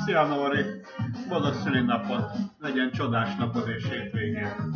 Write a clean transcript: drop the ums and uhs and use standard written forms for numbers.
Szia Nóri! Boldog szülinapot! Legyen csodás napod és hétvégén!